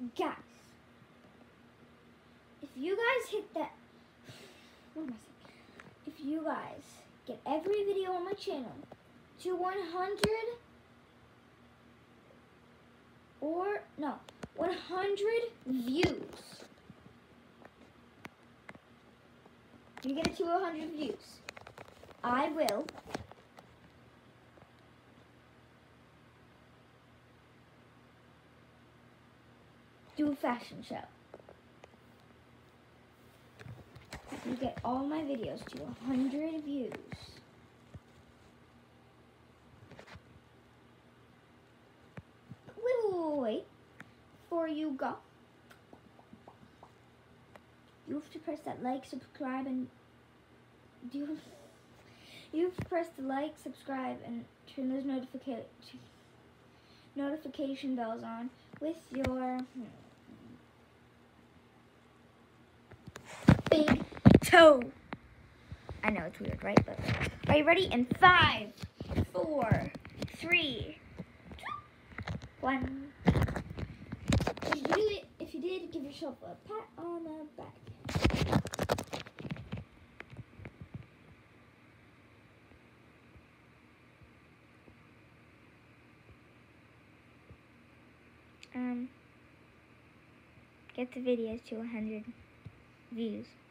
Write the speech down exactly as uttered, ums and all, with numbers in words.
guys, if you guys hit that, what am I saying? If you guys get every video on my channel to one hundred, or no, one hundred views, you get it to one hundred views, I will do a fashion show. You get all my videos to one hundred views. Wait, wait, wait, wait. Before you go, you have to press that like, subscribe, and do you, you have to press the like, subscribe, and turn those notification notification bells on with your big toe. I know it's weird, right? But are you ready? In five, four, three, two, one. If you did, it, if you did, give yourself a pat on the back. Um, get the videos to one hundred views.